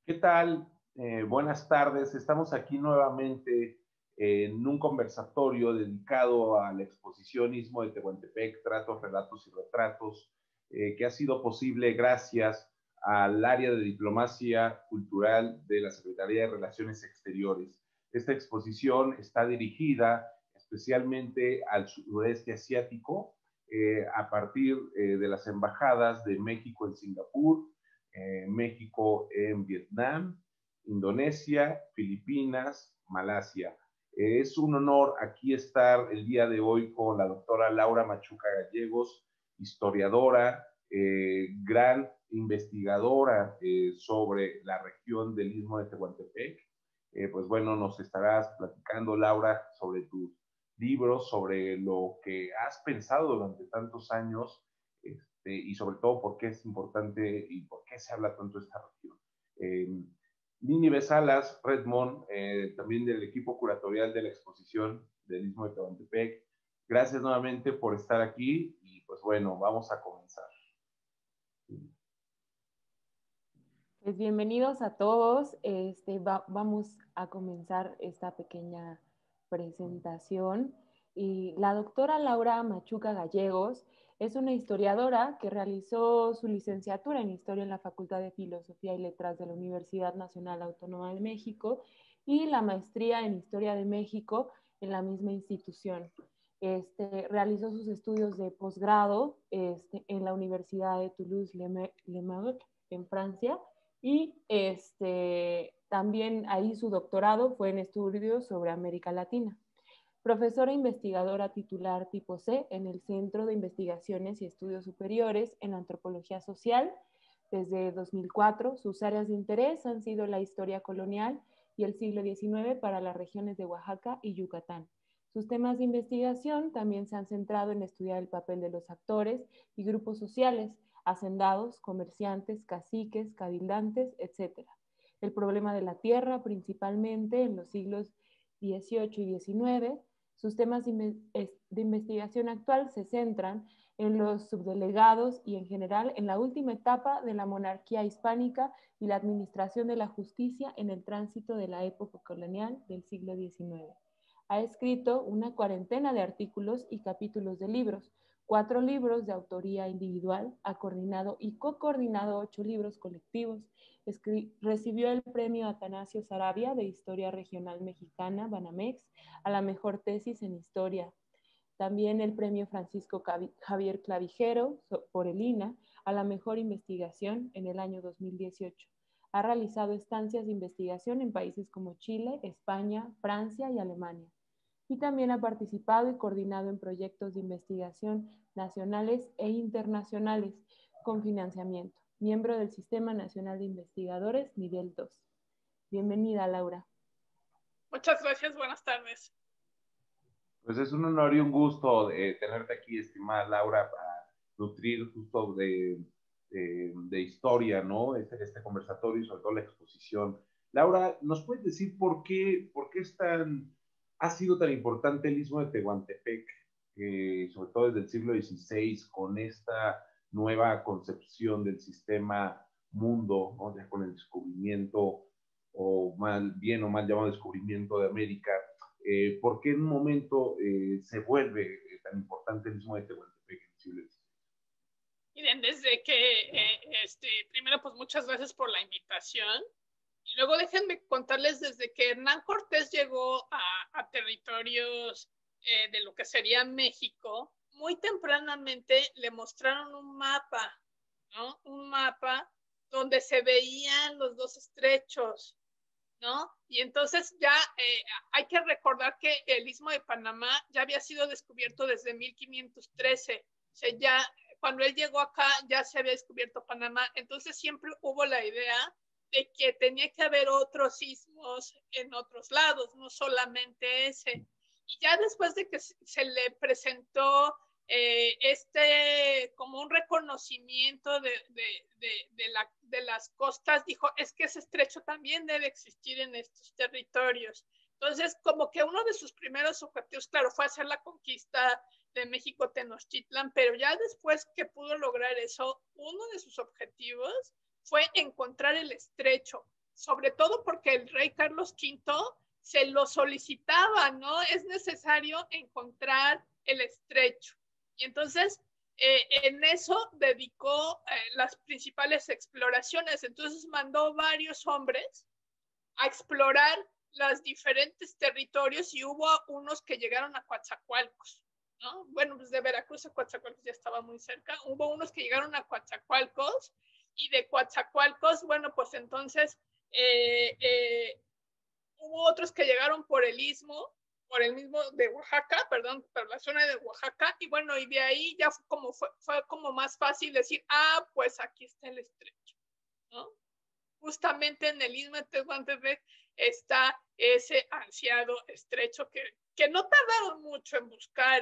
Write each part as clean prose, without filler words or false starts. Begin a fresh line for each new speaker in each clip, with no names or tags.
¿Qué tal? Buenas tardes. Estamos aquí nuevamente en un conversatorio dedicado a la exposición Istmo de Tehuantepec, Tratos, Relatos y Retratos, que ha sido posible gracias al área de diplomacia cultural de la Secretaría de Relaciones Exteriores. Esta exposición está dirigida especialmente al sudeste asiático, a partir de las embajadas de México en Singapur, México en Vietnam, Indonesia, Filipinas, Malasia. Es un honor aquí estar el día de hoy con la doctora Laura Machuca Gallegos, historiadora, gran investigadora sobre la región del Istmo de Tehuantepec. Pues bueno, nos estarás platicando, Laura, sobre tus libros, sobre lo que has pensado durante tantos años y sobre todo por qué es importante y por qué se habla tanto de esta región. Nini Salas Redmond, también del equipo curatorial de la exposición del Istmo de Tehuantepec, gracias nuevamente por estar aquí y pues bueno, vamos a comenzar.
Pues bienvenidos a todos. Vamos a comenzar esta pequeña presentación. Y la doctora Laura Machuca Gallegos es una historiadora que realizó su licenciatura en Historia en la Facultad de Filosofía y Letras de la Universidad Nacional Autónoma de México y la maestría en Historia de México en la misma institución. Realizó sus estudios de posgrado en la Universidad de Toulouse-Le-Merle en Francia. Y también ahí su doctorado fue en estudios sobre América Latina. Profesora investigadora titular tipo C en el Centro de Investigaciones y Estudios Superiores en Antropología Social. Desde 2004, sus áreas de interés han sido la historia colonial y el siglo XIX para las regiones de Oaxaca y Yucatán. Sus temas de investigación también se han centrado en estudiar el papel de los actores y grupos sociales, hacendados, comerciantes, caciques, cabildantes, etc. El problema de la tierra, principalmente en los siglos XVIII y XIX. Sus temas de investigación actual se centran en los subdelegados y en general en la última etapa de la monarquía hispánica y la administración de la justicia en el tránsito de la época colonial del siglo XIX. Ha escrito una cuarentena de artículos y capítulos de libros, 4 libros de autoría individual, ha coordinado y co-coordinado 8 libros colectivos. Recibió el premio Atanasio Sarabia de Historia Regional Mexicana, Banamex, a la mejor tesis en historia. También el premio Francisco Javier Clavijero por el INA a la mejor investigación en el año 2018. Ha realizado estancias de investigación en países como Chile, España, Francia y Alemania. Y también ha participado y coordinado en proyectos de investigación nacionales e internacionales con financiamiento. Miembro del Sistema Nacional de Investigadores, nivel 2. Bienvenida, Laura.
Muchas gracias, buenas tardes.
Pues es un honor y un gusto tenerte aquí, estimada Laura, para nutrir justo de historia, ¿no? Este conversatorio y sobre todo la exposición. Laura, ¿nos puedes decir por qué ha sido tan importante el Istmo de Tehuantepec, sobre todo desde el siglo XVI, con esta nueva concepción del sistema mundo, ¿no? Ya con el descubrimiento, o bien o mal llamado descubrimiento de América? ¿Por qué en un momento se vuelve tan importante el Istmo de Tehuantepec en el siglo XVI?
Miren, desde que, primero pues muchas gracias por la invitación. Y luego déjenme contarles desde que Hernán Cortés llegó a territorios de lo que sería México, muy tempranamente le mostraron un mapa, ¿no? Un mapa donde se veían los dos estrechos, ¿no? Y entonces ya hay que recordar que el Istmo de Panamá ya había sido descubierto desde 1513. O sea, ya cuando él llegó acá ya se había descubierto Panamá. Entonces siempre hubo la idea de que tenía que haber otros istmos en otros lados, no solamente ese. Y ya después de que se le presentó como un reconocimiento de las costas, dijo, es que ese estrecho también debe existir en estos territorios. Entonces, como que uno de sus primeros objetivos, claro, fue hacer la conquista de México Tenochtitlan, pero ya después que pudo lograr eso, uno de sus objetivos fue encontrar el estrecho. sobre todo porque el rey Carlos V se lo solicitaba, ¿no? Es necesario encontrar el estrecho. Y entonces, en eso dedicó las principales exploraciones. Entonces mandó varios hombres a explorar los diferentes territorios y hubo unos que llegaron a Coatzacoalcos, ¿no? Bueno, pues de Veracruz a Coatzacoalcos ya estaba muy cerca. Hubo unos que llegaron a Coatzacoalcos y de Coatzacoalcos, bueno, pues entonces hubo otros que llegaron por el mismo de Oaxaca, perdón, por la zona de Oaxaca, y bueno, y de ahí ya fue como más fácil decir, pues aquí está el estrecho, ¿no? Justamente en el istmo de Tehuantepec está ese ansiado estrecho que no tardaron mucho en buscar.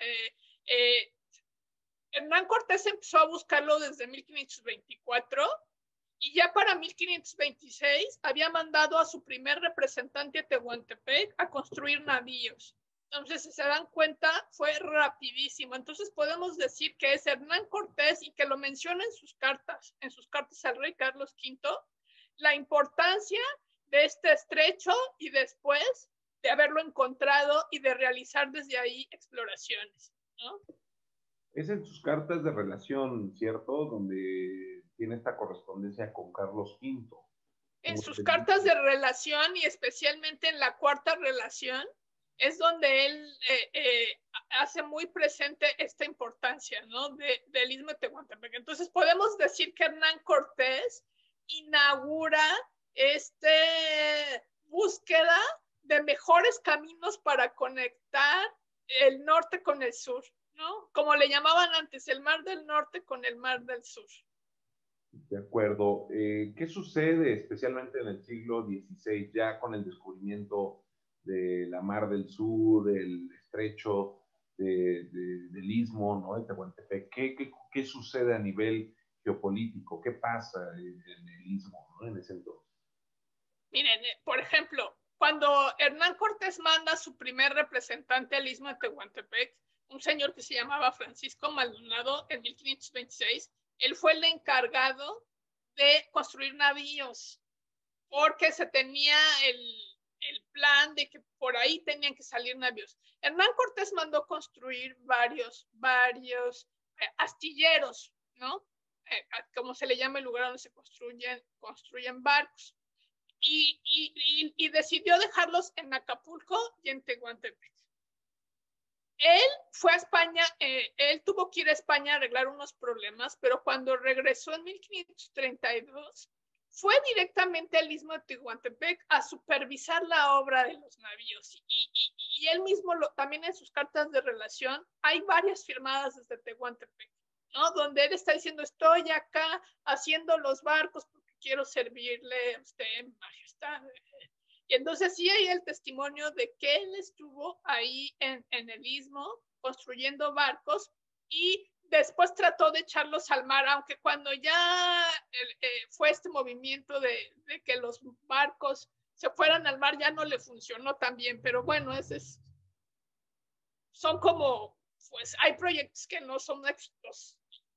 Hernán Cortés empezó a buscarlo desde 1524 y ya para 1526 había mandado a su primer representante a Tehuantepec a construir navíos. Entonces, si se dan cuenta, fue rapidísimo. Entonces, podemos decir que es Hernán Cortés y que lo menciona en sus cartas al rey Carlos V, la importancia de este estrecho y después de haberlo encontrado y de realizar desde ahí exploraciones, ¿no?
Es en sus cartas de relación, ¿cierto? Donde tiene esta correspondencia con Carlos V.
En sus cartas de relación y especialmente en la cuarta relación es donde él hace muy presente esta importancia, ¿no? Del istmo de Tehuantepec. Entonces podemos decir que Hernán Cortés inaugura esta búsqueda de mejores caminos para conectar el norte con el sur, ¿no? Como le llamaban antes, el mar del norte con el mar del sur.
De acuerdo. ¿Qué sucede especialmente en el siglo XVI, ya con el descubrimiento de la Mar del Sur, del estrecho, del istmo, ¿no? De Tehuantepec? ¿Qué sucede a nivel geopolítico? ¿Qué pasa en el istmo, ¿no? En ese entonces?
Miren, por ejemplo, cuando Hernán Cortés manda a su primer representante al istmo de Tehuantepec, un señor que se llamaba Francisco Maldonado, en 1526, él fue el encargado de construir navíos, porque se tenía el plan de que por ahí tenían que salir navíos. Hernán Cortés mandó construir varios astilleros, ¿no? Como se le llama el lugar donde se construyen barcos. Y decidió dejarlos en Acapulco y en Tehuantepec. Él fue a España, él tuvo que ir a España a arreglar unos problemas, pero cuando regresó en 1532, fue directamente al istmo de Tehuantepec a supervisar la obra de los navíos. Y él mismo, también en sus cartas de relación, hay varias firmadas desde Tehuantepec, ¿no? Donde él está diciendo, estoy acá haciendo los barcos porque quiero servirle a usted, majestad. Y entonces sí hay el testimonio de que él estuvo ahí en el istmo construyendo barcos y después trató de echarlos al mar, aunque cuando ya fue este movimiento de que los barcos se fueran al mar ya no le funcionó tan bien, pero bueno, son como, pues hay proyectos que no son éxitos.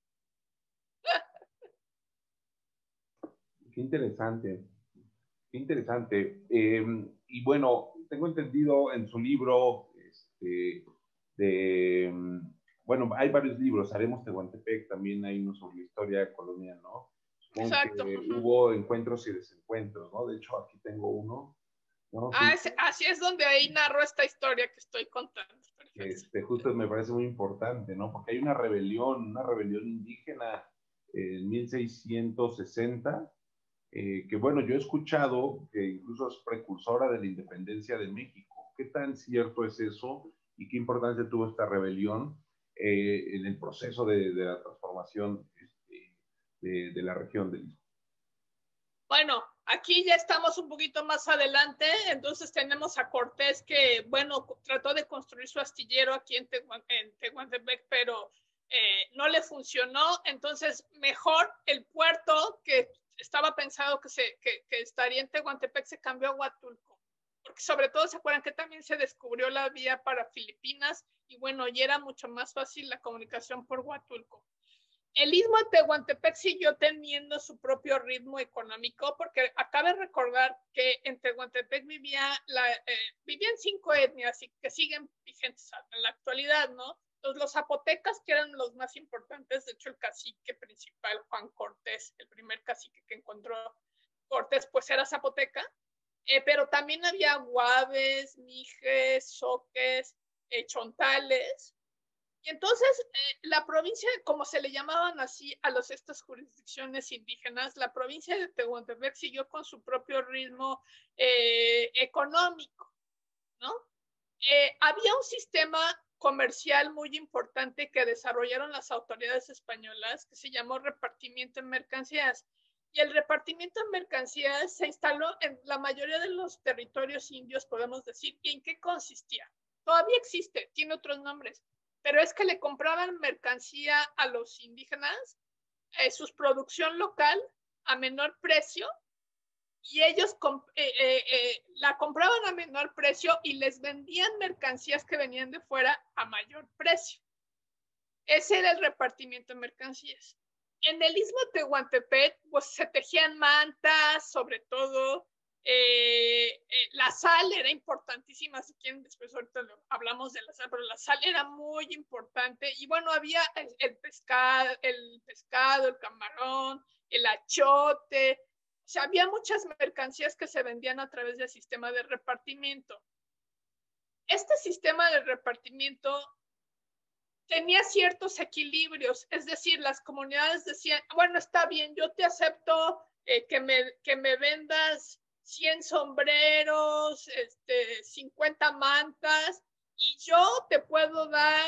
Qué interesante. Qué interesante. Y bueno, tengo entendido en su libro, bueno, hay varios libros, Haremos Tehuantepec, también hay uno sobre la historia colonial, ¿no? Supongo
Exacto.
que hubo encuentros y desencuentros, ¿no? De hecho, aquí tengo uno, ¿no?
Así es donde ahí narro esta historia que estoy contando.
Justo me parece muy importante, ¿no? Porque hay una rebelión indígena en 1660, que bueno, yo he escuchado que incluso es precursora de la independencia de México. ¿Qué tan cierto es eso y qué importancia tuvo esta rebelión en el proceso de la transformación de la región del Istmo?
Bueno, aquí ya estamos un poquito más adelante, entonces tenemos a Cortés que, bueno, trató de construir su astillero aquí en Tehuantepec, pero no le funcionó, entonces mejor el puerto que estaba pensado que estaría en Tehuantepec se cambió a Huatulco, porque sobre todo se acuerdan que también se descubrió la vía para Filipinas y bueno, y era mucho más fácil la comunicación por Huatulco. El istmo de Tehuantepec siguió teniendo su propio ritmo económico, porque acabe de recordar que en Tehuantepec vivían 5 etnias y que siguen vigentes en la actualidad, ¿no? Entonces, los zapotecas, que eran los más importantes, de hecho el cacique principal, Juan Cortés, el primer cacique que encontró Cortés, pues era zapoteca, pero también había guaves, mijes, zoques, chontales. Y entonces, la provincia, como se le llamaban así a estas jurisdicciones indígenas, la provincia de Tehuantepec siguió con su propio ritmo económico, ¿no? Había un sistema comercial muy importante que desarrollaron las autoridades españolas que se llamó repartimiento en mercancías. Y el repartimiento en mercancías se instaló en la mayoría de los territorios indios, podemos decir. ¿Y en qué consistía? Todavía existe, tiene otros nombres, pero es que le compraban mercancía a los indígenas, su producción local a menor precio, y ellos la compraban a menor precio y les vendían mercancías que venían de fuera a mayor precio. Ese era el repartimiento de mercancías. En el istmo de Tehuantepec, pues se tejían mantas, sobre todo. La sal era importantísima, si quieren después ahorita hablamos de la sal, pero la sal era muy importante. Y bueno, había el pescado, el camarón, el achote. O sea, había muchas mercancías que se vendían a través del sistema de repartimiento. Este sistema de repartimiento tenía ciertos equilibrios, es decir, las comunidades decían, bueno, está bien, yo te acepto que me vendas 100 sombreros, 50 mantas, y yo te puedo dar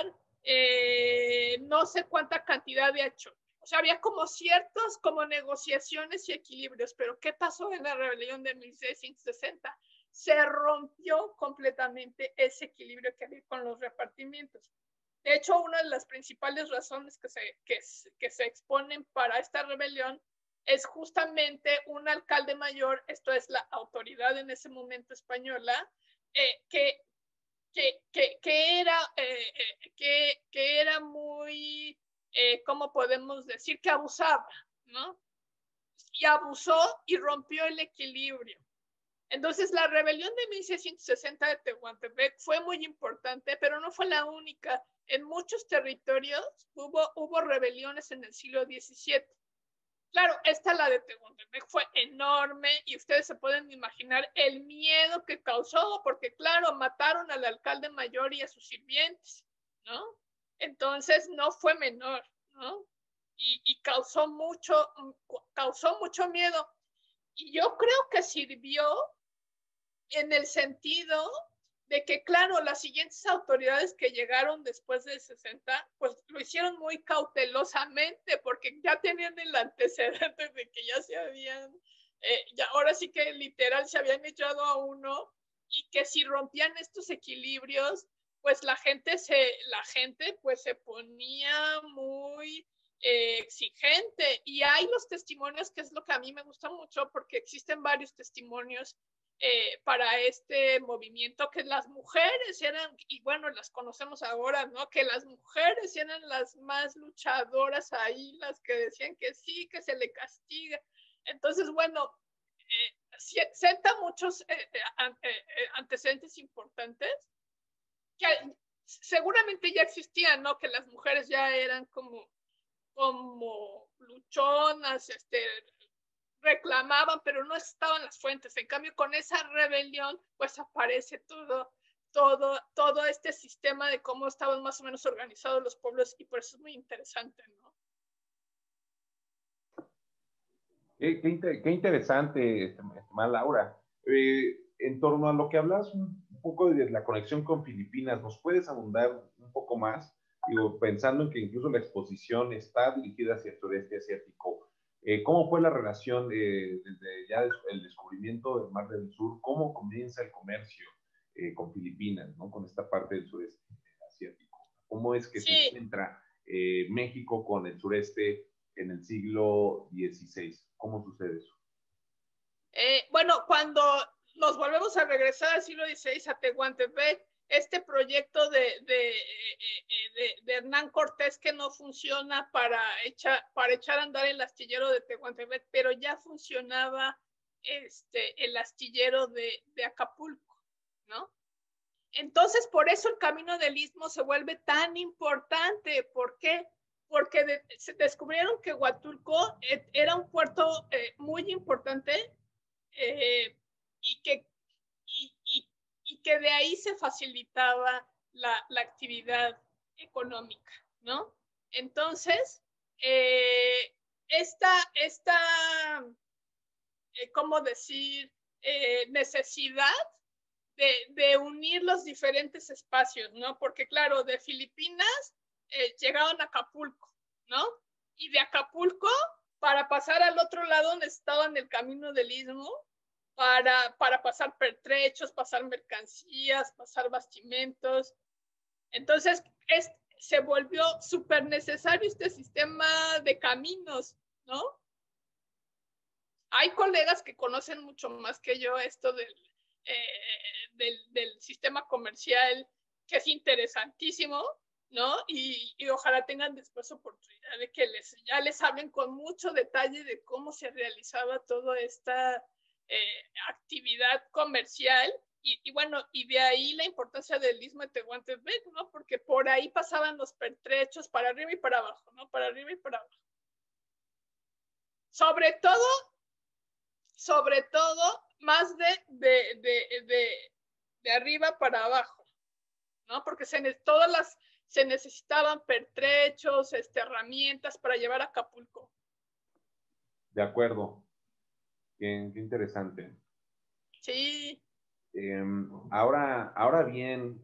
no sé cuánta cantidad de achote. O sea, había como ciertos como negociaciones y equilibrios, pero ¿qué pasó en la rebelión de 1660? Se rompió completamente ese equilibrio que había con los repartimientos. De hecho, una de las principales razones que se exponen para esta rebelión es justamente un alcalde mayor, esto es la autoridad en ese momento española, que era muy, ¿cómo podemos decir? Que abusaba, ¿no? Y abusó y rompió el equilibrio. Entonces, la rebelión de 1660 de Tehuantepec fue muy importante, pero no fue la única. En muchos territorios hubo rebeliones en el siglo XVII. Claro, la de Tehuantepec, fue enorme y ustedes se pueden imaginar el miedo que causó, porque claro, mataron al alcalde mayor y a sus sirvientes, ¿no? Entonces, no fue menor, ¿no? Y causó mucho miedo. Y yo creo que sirvió en el sentido de que, claro, las siguientes autoridades que llegaron después del 60, pues lo hicieron muy cautelosamente, porque ya tenían el antecedente de que ya se habían, ahora sí que literal se habían echado a uno, y que si rompían estos equilibrios, pues la gente pues se ponía muy exigente. Y hay los testimonios, que es lo que a mí me gusta mucho, porque existen varios testimonios para este movimiento, que las mujeres eran, y bueno, las conocemos ahora, ¿no? Que las mujeres eran las más luchadoras ahí, las que decían que sí, que se le castiga. Entonces, bueno, senta muchos antecedentes importantes que seguramente ya existían, ¿no? Que las mujeres ya eran como luchonas, reclamaban, pero no estaban las fuentes. En cambio, con esa rebelión, pues aparece todo este sistema de cómo estaban más o menos organizados los pueblos, y por eso es muy interesante, ¿no?
Qué interesante, estimada Laura. En torno a lo que hablas un poco de la conexión con Filipinas, ¿nos puedes abundar un poco más? Digo, pensando en que incluso la exposición está dirigida hacia el sureste asiático. ¿Cómo fue la relación desde ya el descubrimiento del Mar del Sur? ¿Cómo comienza el comercio con Filipinas, ¿no? Con esta parte del sureste asiático? ¿Cómo es que se encuentra México con el sureste en el siglo XVI? ¿Cómo sucede eso?
Bueno, cuando nos volvemos a regresar al siglo XVI a Tehuantepec, este proyecto de Hernán Cortés que no funciona para echar a andar el astillero de Tehuantepec, pero ya funcionaba el astillero de Acapulco, ¿no? Entonces, por eso el camino del Istmo se vuelve tan importante. ¿Por qué? Porque se descubrieron que Huatulco era un puerto muy importante y que y que de ahí se facilitaba la actividad económica, ¿no? Entonces, esta ¿cómo decir? Necesidad de unir los diferentes espacios, ¿no? Porque claro, de Filipinas llegaron a Acapulco, ¿no? Y de Acapulco, para pasar al otro lado necesitaban el camino del Istmo, para pasar pertrechos, pasar mercancías, pasar bastimentos. Entonces, se volvió súper necesario este sistema de caminos, ¿no? Hay colegas que conocen mucho más que yo esto del sistema comercial, que es interesantísimo, ¿no? Y ojalá tengan después oportunidad de que ya les hablen con mucho detalle de cómo se realizaba toda esta actividad comercial y bueno, y de ahí la importancia del Istmo de Tehuantepec, ¿no? Porque por ahí pasaban los pertrechos para arriba y para abajo, ¿no? Para arriba y para abajo. Sobre todo, más de arriba para abajo, ¿no? Porque se necesitaban pertrechos, herramientas para llevar a Acapulco.
De acuerdo. Qué interesante.
Sí.
Ahora bien,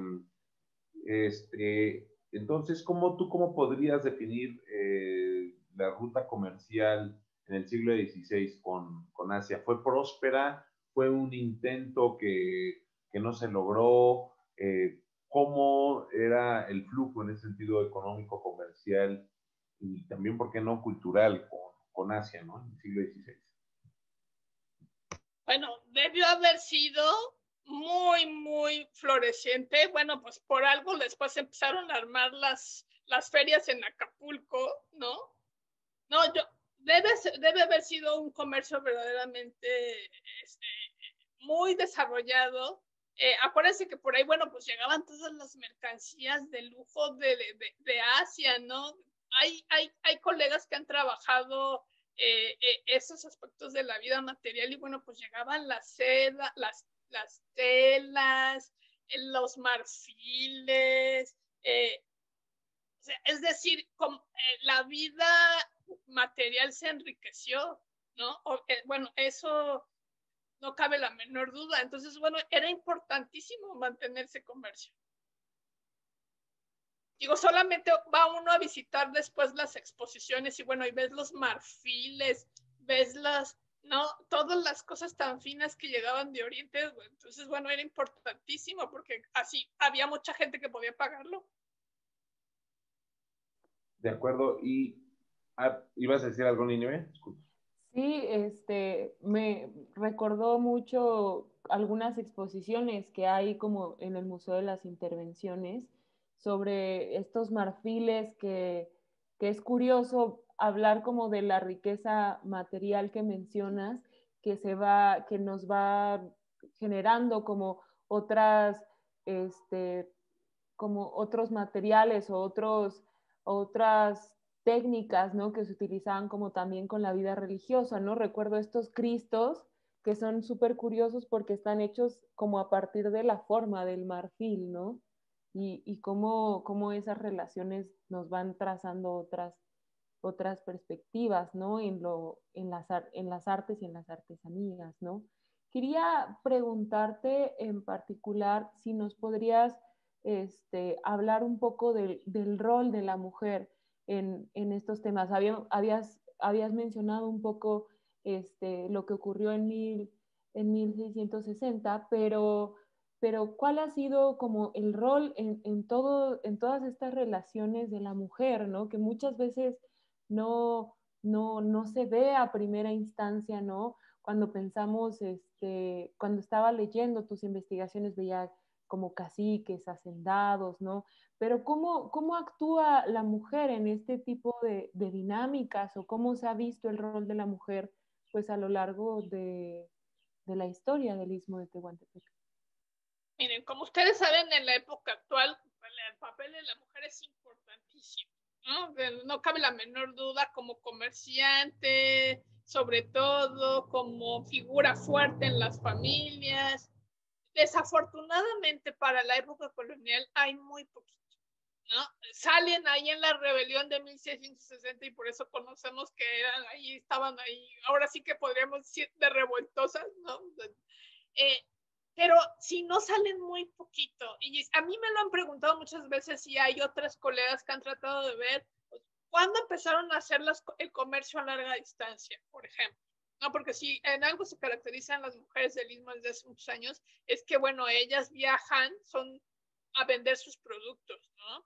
entonces, ¿cómo podrías definir la ruta comercial en el siglo XVI con Asia? ¿Fue próspera? ¿Fue un intento que no se logró? ¿Cómo era el flujo en ese sentido económico, comercial y también, ¿por qué no, cultural con Asia, ¿no? En el siglo XVI.
Bueno, debió haber sido muy, muy floreciente. Bueno, pues por algo después empezaron a armar las ferias en Acapulco, ¿no? No, debe haber sido un comercio verdaderamente muy desarrollado. Acuérdense que por ahí, bueno, pues llegaban todas las mercancías de lujo de Asia, ¿no? Hay colegas que han trabajado esos aspectos de la vida material y bueno, pues llegaban la seda, las telas, los marfiles, o sea, es decir, la vida material se enriqueció, ¿no? Bueno, eso no cabe la menor duda. Entonces, bueno, era importantísimo mantener ese comercio. Digo, solamente va uno a visitar después las exposiciones y bueno, y ves los marfiles, ves ¿no? Todas las cosas tan finas que llegaban de Oriente. Entonces, bueno, era importantísimo porque así había mucha gente que podía pagarlo.
De acuerdo. ¿Y ibas a decir algo, Nínive? Disculpa.
Sí, me recordó mucho algunas exposiciones que hay como en el Museo de las Intervenciones sobre estos marfiles que es curioso hablar como de la riqueza material que mencionas, que nos va generando como como otros materiales o otras técnicas, ¿no? Que se utilizaban como también con la vida religiosa, ¿no? Recuerdo estos cristos que son súper curiosos porque están hechos como a partir de la forma del marfil, ¿no? Y cómo esas relaciones nos van trazando otras perspectivas, ¿no? En las artes y en las artesanías, ¿no? Quería preguntarte en particular si nos podrías hablar un poco del rol de la mujer en estos temas. Habías mencionado un poco lo que ocurrió en 1660, pero ¿cuál ha sido como el rol en todas estas relaciones de la mujer, ¿no? Que muchas veces no se ve a primera instancia, ¿no? Cuando pensamos, cuando estaba leyendo tus investigaciones, veía como caciques, hacendados, ¿no? Pero ¿cómo actúa la mujer en este tipo de dinámicas o cómo se ha visto el rol de la mujer pues a lo largo de la historia del Istmo de Tehuantepec?
Miren, como ustedes saben, en la época actual, el papel de la mujer es importantísimo, ¿no? No cabe la menor duda como comerciante, sobre todo como figura fuerte en las familias. Desafortunadamente para la época colonial hay muy poquito, ¿no? Salen ahí en la rebelión de 1660 y por eso conocemos que eran ahí, estaban ahí, ahora sí que podríamos decir de revoltosas, ¿no? Pero si no salen muy poquito, y a mí me lo han preguntado muchas veces y hay otras colegas que han tratado de ver, ¿cuándo empezaron a hacer el comercio a larga distancia, por ejemplo? No, porque si en algo se caracterizan las mujeres del Istmo desde hace muchos años, es que, bueno, ellas viajan, son a vender sus productos, ¿no?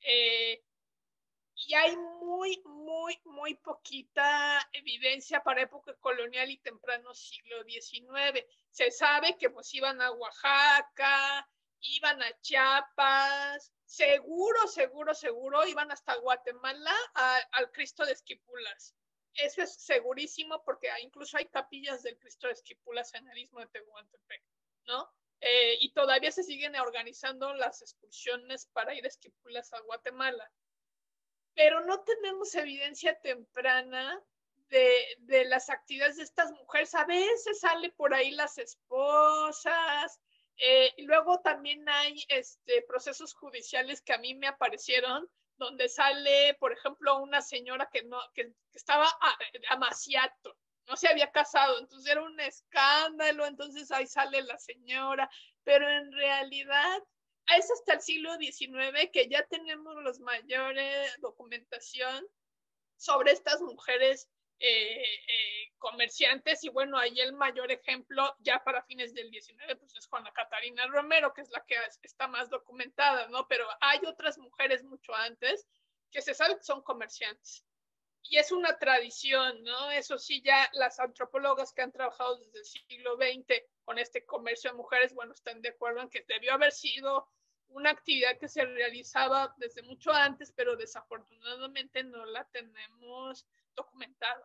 Y hay muy poquita evidencia para época colonial y temprano siglo XIX. Se sabe que pues iban a Oaxaca, iban a Chiapas, seguro, iban hasta Guatemala al Cristo de Esquipulas. Eso es segurísimo porque incluso hay capillas del Cristo de Esquipulas en el Istmo de Tehuantepec, ¿no? Y todavía se siguen organizando las excursiones para ir a Esquipulas a Guatemala. Pero no tenemos evidencia temprana de las actividades de estas mujeres. A veces sale por ahí las esposas, y luego también hay procesos judiciales que a mí me aparecieron, donde sale, por ejemplo, una señora que estaba amaciato, no se había casado, entonces era un escándalo, entonces ahí sale la señora, pero en realidad es hasta el siglo XIX que ya tenemos los mayores documentación sobre estas mujeres comerciantes, y bueno, ahí el mayor ejemplo ya para fines del XIX pues es Juana Catarina Romero, que es la que está más documentada, ¿no? Pero hay otras mujeres mucho antes que se sabe que son comerciantes. Y es una tradición, ¿no? Eso sí, ya las antropólogas que han trabajado desde el siglo XX con este comercio de mujeres, bueno, están de acuerdo en que debió haber sido una actividad que se realizaba desde mucho antes, pero desafortunadamente no la tenemos documentada.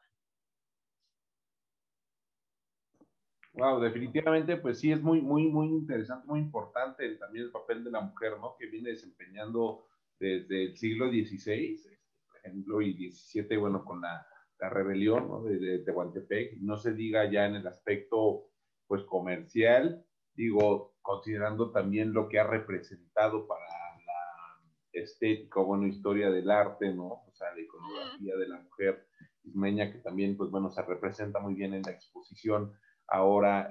Wow, definitivamente, pues sí, es muy interesante, muy importante también el papel de la mujer, ¿no? Que viene desempeñando desde el siglo XVI, por ejemplo, y XVII, bueno, con la rebelión, ¿no? de Tehuantepec, no se diga ya en el aspecto, pues, comercial, digo, considerando también lo que ha representado para la estética, bueno, historia del arte, ¿no? O sea, la iconografía de la mujer ismeña, que también, pues, bueno, se representa muy bien en la exposición ahora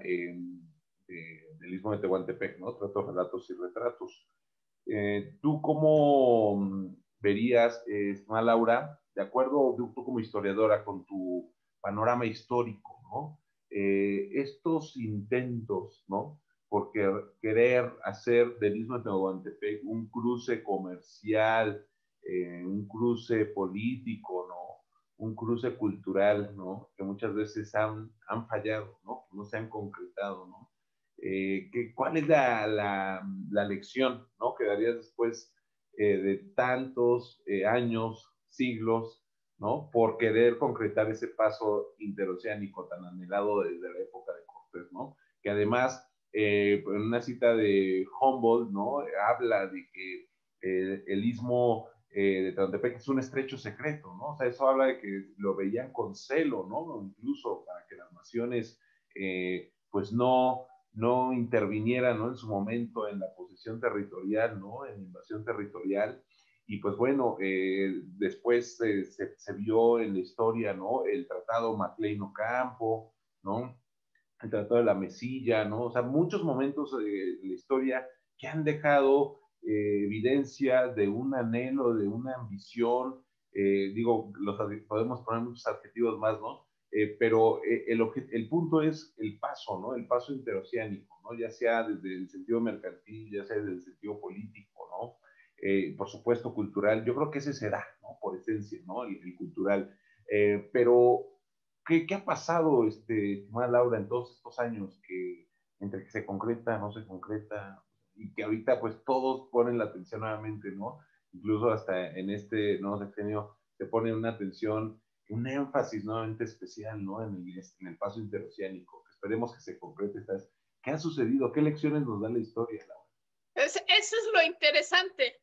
del Istmo de Tehuantepec, ¿no? Tratos, relatos y retratos. ¿Tú cómo verías, estimada Laura, de acuerdo, tú como historiadora, con tu panorama histórico, ¿no? Estos intentos, ¿no? Por querer hacer del Istmo de Tehuantepec un cruce comercial, un cruce político, ¿no? Un cruce cultural, ¿no? Que muchas veces han fallado, ¿no? Que no se han concretado, ¿no? ¿Cuál es la lección, ¿no? Que darías después de tantos años, siglos, ¿no? Por querer concretar ese paso interoceánico tan anhelado desde la época de Cortés, ¿no? Que además, en una cita de Humboldt, ¿no? Habla de que el istmo de Tehuantepec es un estrecho secreto, ¿no? O sea, eso habla de que lo veían con celo, ¿no? Incluso para que las naciones, pues no interviniera, ¿no? En su momento en la posesión territorial, ¿no? En la invasión territorial. Y pues bueno, después se vio en la historia, ¿no? El tratado Maclean-Ocampo, ¿no? El tratado de la Mesilla, ¿no? O sea, muchos momentos de la historia que han dejado evidencia de un anhelo, de una ambición, digo, podemos poner muchos adjetivos más, ¿no? Pero el punto es el paso, ¿no? El paso interoceánico, ¿no? Ya sea desde el sentido mercantil, ya sea desde el sentido político, ¿no? Por supuesto, cultural. Yo creo que ese será, ¿no? Por esencia, ¿no? El cultural. Pero, ¿qué ha pasado, estimada Laura, en todos estos años entre que se concreta, no se concreta? y que ahorita pues todos ponen la atención nuevamente, ¿no? Incluso hasta en este nuevo sexenio se pone una atención, un énfasis nuevamente especial, ¿no? En el paso interoceánico. Esperemos que se concrete. ¿Qué ha sucedido? ¿Qué lecciones nos da la historia, Laura?
Eso es lo interesante.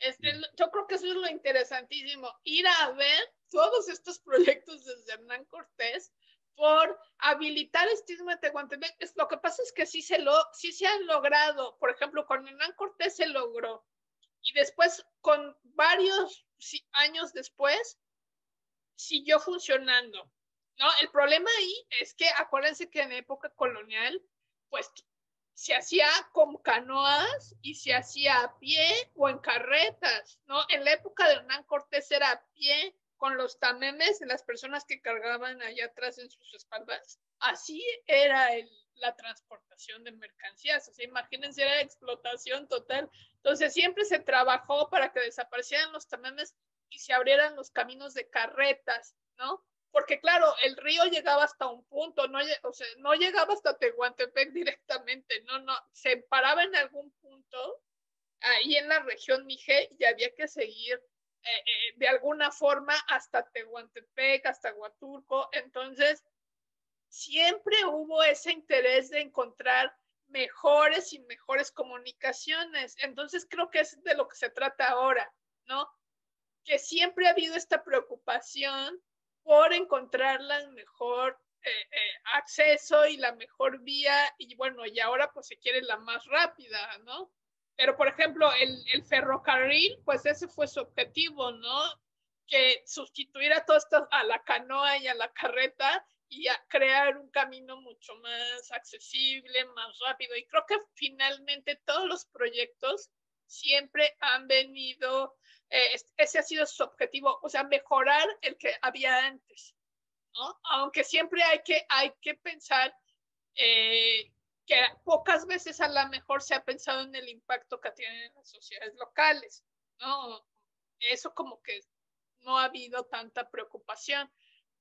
Yo creo que eso es lo interesantísimo, ir a ver todos estos proyectos desde Hernán Cortés por habilitar este istmo de Tehuantepec. Lo que pasa es que sí se han logrado. Por ejemplo, con Hernán Cortés se logró. Y después, con varios años después, siguió funcionando, ¿no? El problema ahí es que acuérdense que en época colonial, pues se hacía con canoas y se hacía a pie o en carretas, ¿no? En la época de Hernán Cortés era a pie con los tamemes de las personas que cargaban allá atrás en sus espaldas. Así era la transportación de mercancías. O sea, imagínense, era explotación total. Entonces siempre se trabajó para que desaparecieran los tamemes y se abrieran los caminos de carretas, ¿no? Porque claro, el río llegaba hasta un punto, o sea, no llegaba hasta Tehuantepec directamente, no, se paraba en algún punto ahí en la región Mije y había que seguir de alguna forma hasta Tehuantepec, hasta Huatulco. Entonces, siempre hubo ese interés de encontrar mejores y mejores comunicaciones. Entonces, creo que es de lo que se trata ahora, ¿no? Que siempre ha habido esta preocupación por encontrar la mejor acceso y la mejor vía, y bueno, y ahora pues se quiere la más rápida, ¿no? Pero, por ejemplo, el ferrocarril, pues ese fue su objetivo, ¿no? Que sustituir a la canoa y a la carreta y a crear un camino mucho más accesible, más rápido. Y creo que finalmente todos los proyectos siempre han venido, ese ha sido su objetivo, o sea, mejorar el que había antes, ¿no? Aunque siempre hay que pensar que pocas veces a lo mejor se ha pensado en el impacto que tienen en las sociedades locales, ¿no? Eso como que no ha habido tanta preocupación.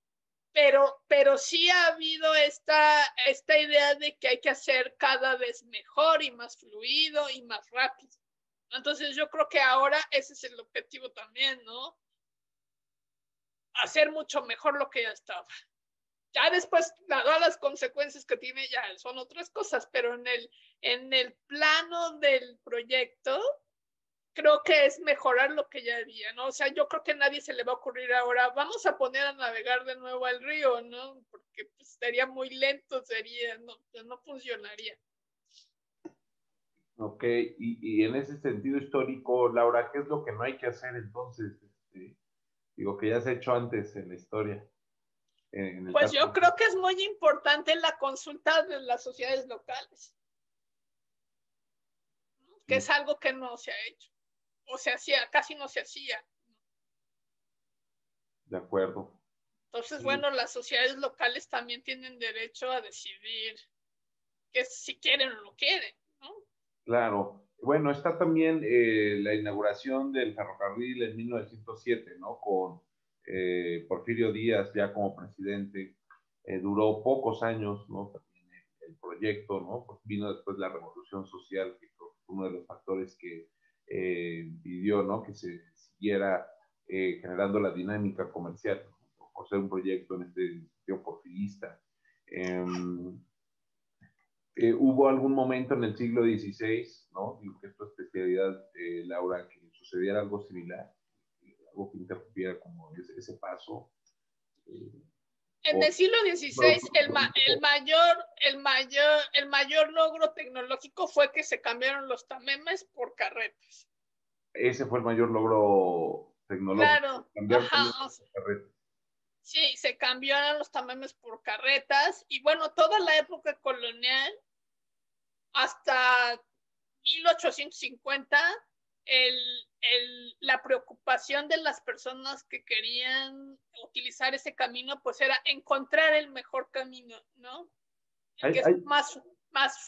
Pero sí ha habido esta idea de que hay que hacer cada vez mejor y más fluido y más rápido. Entonces yo creo que ahora ese es el objetivo también, ¿no? Hacer mucho mejor lo que ya estaba. Ya después, todas las consecuencias que tiene ya son otras cosas, pero en el plano del proyecto, creo que es mejorar lo que ya había, ¿no? O sea, yo creo que a nadie se le va a ocurrir ahora, vamos a poner a navegar de nuevo al río, ¿no? Porque pues, sería muy lento, no funcionaría.
Ok, y en ese sentido histórico, Laura, ¿qué es lo que no hay que hacer entonces? Digo, que ya se ha hecho antes en la historia.
Pues yo creo que es muy importante la consulta de las sociedades locales, ¿no? Que es algo que no se ha hecho, o se hacía, casi no se hacía.
De acuerdo.
Entonces, bueno, las sociedades locales también tienen derecho a decidir que si quieren o no quieren, ¿no?
Claro. Bueno, está también la inauguración del ferrocarril en 1907, ¿no? Con Porfirio Díaz ya como presidente. Duró pocos años, ¿no? También el proyecto, ¿no? Pues vino después la revolución social, que fue uno de los factores que pidió, ¿no? Que se siguiera generando la dinámica comercial, ¿no? Por ser un proyecto en este sentido porfirista. Hubo algún momento en el siglo XVI, ¿no? Digo que es tu especialidad, Laura, que sucediera algo similar, algo que interrumpiera como ese paso.
En el siglo XVI, el mayor logro tecnológico fue que se cambiaron los tamemes por carretas.
Ese fue el mayor logro tecnológico.
Claro,
Cambiar
ajá,
por carretas.
Sí, se cambiaron los tamemes por carretas y bueno, toda la época colonial hasta 1850, la preocupación de las personas que querían utilizar ese camino, pues era encontrar el mejor camino, ¿no? El que es más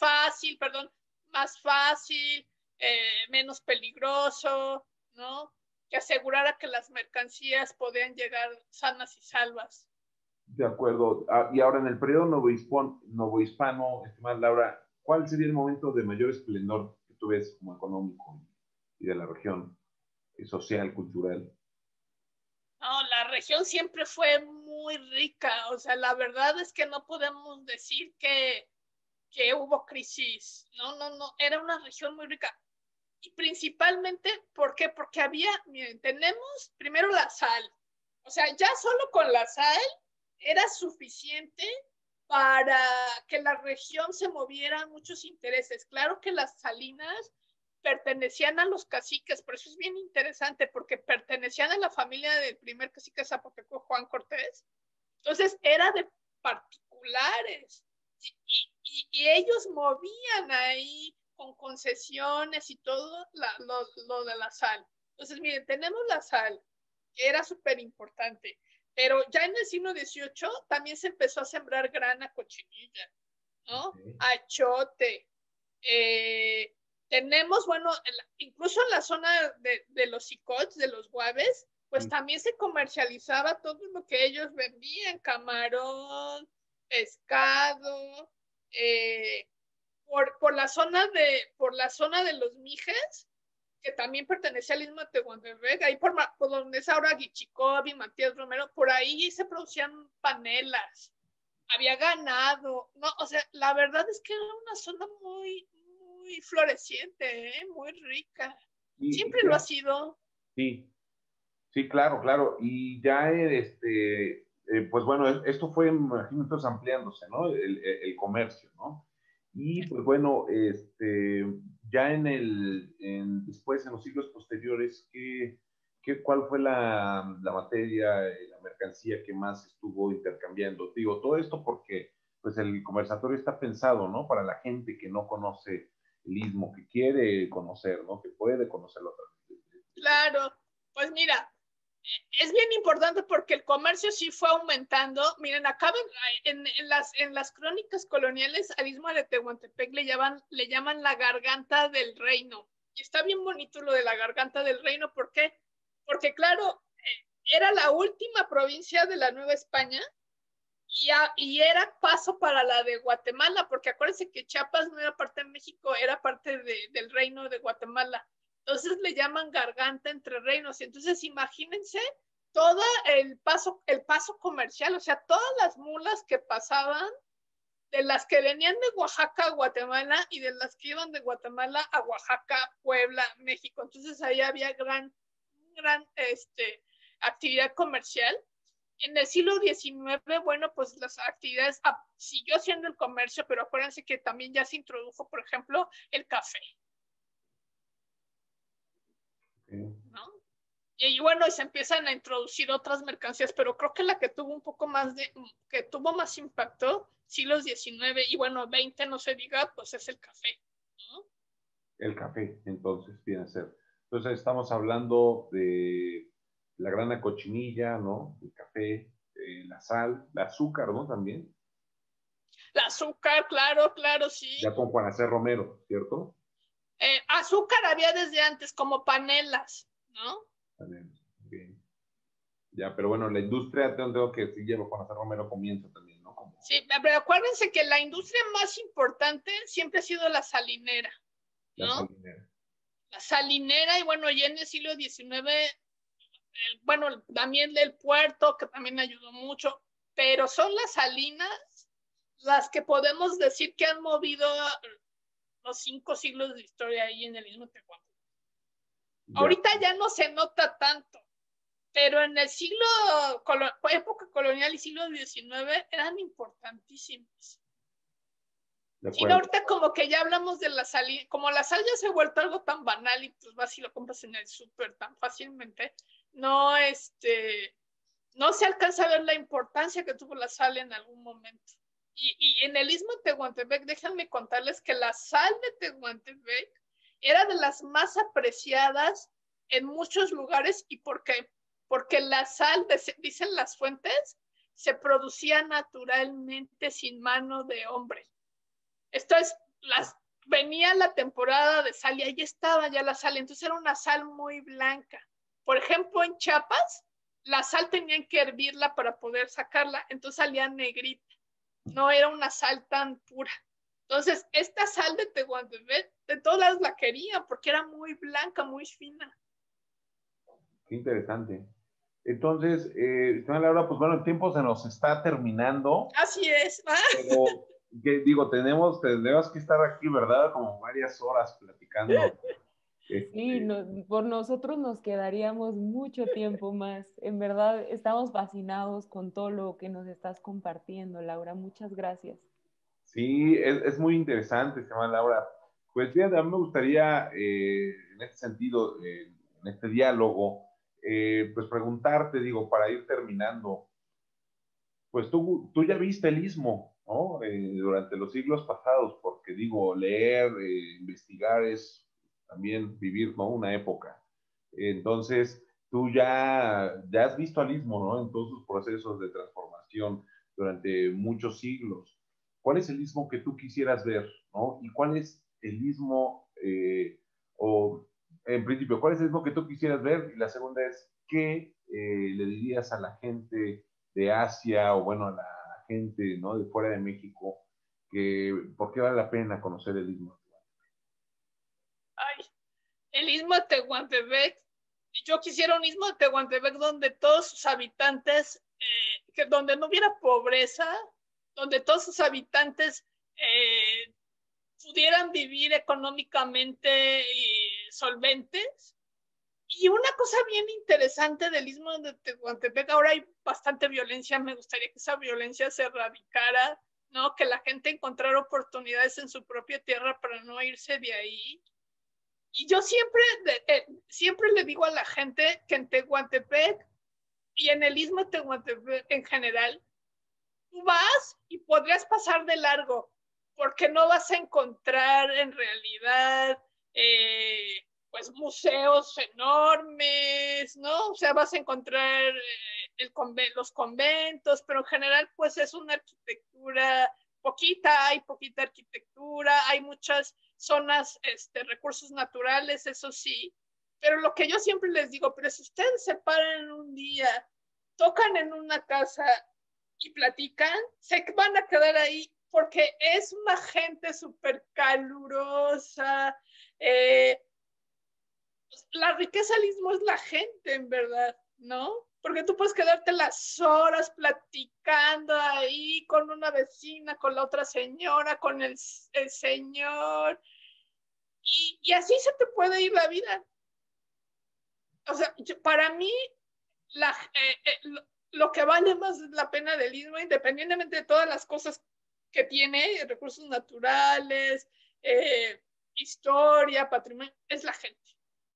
fácil, menos peligroso, ¿no? Que asegurara que las mercancías podían llegar sanas y salvas.
De acuerdo. Y ahora en el periodo novohispano, estimada Laura, ¿cuál sería el momento de mayor esplendor que tú ves como económico y de la región, y social, cultural.
No, la región siempre fue muy rica, o sea, la verdad es que no podemos decir que hubo crisis, no, era una región muy rica. Y principalmente, ¿por qué? Porque miren, tenemos primero la sal, o sea, ya solo con la sal era suficiente para que la región se moviera muchos intereses. Claro que las salinas pertenecían a los caciques, por eso es bien interesante, porque pertenecían a la familia del primer cacique zapoteco, Juan Cortés. Entonces era de particulares y ellos movían ahí con concesiones y todo lo de la sal. Entonces, miren, tenemos la sal, que era súper importante, pero ya en el siglo XVIII también se empezó a sembrar grana, cochinilla, ¿no?
Okay.
Achote. Tenemos, bueno, incluso en la zona de los icots, de los guaves, pues también se comercializaba todo lo que ellos vendían, camarón, pescado, por la zona de los Mijes, que también pertenecía al istmo de Tehuantepec, ahí por donde es ahora Guichicobi, Matías Romero, por ahí se producían panelas, había ganado, no, o sea, la verdad es que era una zona muy, muy floreciente, muy rica. Siempre lo ha sido.
Sí, sí, claro, claro. Y ya, pues bueno, esto fue, imagino, entonces ampliándose, ¿no? El comercio, ¿no? Y pues bueno, ya después, en los siglos posteriores, ¿cuál fue la materia, la mercancía que más estuvo intercambiando? Digo, todo esto porque pues el conversatorio está pensado, ¿no? Para la gente que no conoce el istmo, que quiere conocer, ¿no? Que puede conocerlo.
Claro, pues mira, es bien importante porque el comercio sí fue aumentando. Miren, acá en las crónicas coloniales al istmo de Tehuantepec le llaman la garganta del reino. Y está bien bonito lo de la garganta del reino. ¿Por qué? Porque claro, era la última provincia de la Nueva España y era paso para la de Guatemala, porque acuérdense que Chiapas no era parte de México, era parte del reino de Guatemala. Entonces le llaman garganta entre reinos. Entonces imagínense todo el paso comercial, o sea, todas las mulas que pasaban, de las que venían de Oaxaca a Guatemala y de las que iban de Guatemala a Oaxaca, Puebla, México. Entonces ahí había gran actividad comercial. En el siglo XIX, bueno, pues las actividades siguió siendo el comercio, pero acuérdense que también ya se introdujo, por ejemplo, el café. ¿No? Y bueno, y se empiezan a introducir otras mercancías, pero creo que la que tuvo un poco más que tuvo más impacto, siglos XIX y bueno, XX no se diga, pues es el café, ¿no?
El café, entonces, viene a ser. Entonces estamos hablando de la grana cochinilla, ¿no? El café, la sal, el azúcar, ¿no? También.
El azúcar, claro, claro, sí.
Ya con Juan Acé Romero, ¿cierto?
Azúcar había desde antes, como panelas, ¿no?
También, bien. Ya, pero bueno, la industria, tengo que decir, lleva Juan Acé Romero comienza también, ¿no?
Sí, pero acuérdense que la industria más importante siempre ha sido la salinera, ¿no?
La salinera.
La salinera, y bueno, ya en el siglo XIX, bueno, también el puerto, que también ayudó mucho, pero son las salinas las que podemos decir que han movido los 5 siglos de historia ahí en el mismo Tehuantepec. Ahorita ya no se nota tanto, pero en el época colonial y siglo XIX eran importantísimos. Y ahorita como que ya hablamos de la sal, como la sal ya se ha vuelto algo tan banal y pues vas y lo compras en el súper tan fácilmente, no se alcanza a ver la importancia que tuvo la sal en algún momento. Y en el istmo de Tehuantepec, déjenme contarles que la sal de Tehuantepec era de las más apreciadas en muchos lugares. ¿Y por qué? Porque la sal, dicen las fuentes, se producía naturalmente sin mano de hombre. Esto es, venía la temporada de sal y ahí estaba ya la sal, entonces era una sal muy blanca. Por ejemplo, en Chiapas, la sal tenían que hervirla para poder sacarla, entonces salía negrita, no era una sal tan pura. Entonces, esta sal de Tehuantepec, de todas lados la quería porque era muy blanca, muy fina.
Qué interesante. Entonces, señora Laura, pues bueno, el tiempo se nos está terminando.
Así es.
Pero, digo, tendremos que estar aquí, ¿verdad? Como varias horas platicando.
Sí, por nosotros nos quedaríamos mucho tiempo más. En verdad, estamos fascinados con todo lo que nos estás compartiendo, Laura. Muchas gracias.
Sí, es muy interesante, señora Laura. Pues bien, a mí me gustaría, en este sentido, en este diálogo, pues preguntarte, digo, para ir terminando, pues tú ya viste el istmo, ¿no? Durante los siglos pasados, porque digo, leer, investigar es también vivir, ¿no? Una época. Entonces, tú ya has visto al istmo, ¿no? En todos sus procesos de transformación durante muchos siglos. ¿Cuál es el istmo que tú quisieras ver, ¿no? ¿Y cuál es el istmo, o en principio, cuál es el istmo que tú quisieras ver? Y la segunda es, ¿qué le dirías a la gente de Asia o bueno, a la gente, ¿no? De fuera de México, que por qué vale la pena conocer el istmo?
Ay, el istmo de Tehuantepec. Yo quisiera un istmo de Tehuantepec donde todos sus habitantes, donde no hubiera pobreza, donde todos sus habitantes pudieran vivir económicamente y solventes. Y una cosa bien interesante del istmo de Tehuantepec, ahora hay bastante violencia, me gustaría que esa violencia se erradicara, ¿no? Que la gente encontrara oportunidades en su propia tierra para no irse de ahí. Y yo siempre le digo a la gente que en Tehuantepec y en el istmo de Tehuantepec en general, tú vas y podrías pasar de largo, porque no vas a encontrar en realidad pues museos enormes, ¿no? O sea, vas a encontrar los conventos, pero en general pues es una arquitectura hay poquita arquitectura, hay muchas zonas, recursos naturales, eso sí, pero lo que yo siempre les digo, pero si ustedes se paran un día, tocan en una casa y platican, se van a quedar ahí porque es una gente súper calurosa. La riqueza del istmo es la gente, en verdad, ¿no? Porque tú puedes quedarte las horas platicando ahí con una vecina, con la otra señora, con el señor, y así se te puede ir la vida. O sea, para mí, la, lo que vale más la pena del istmo, independientemente de todas las cosas que tiene, recursos naturales, historia, patrimonio, es la gente.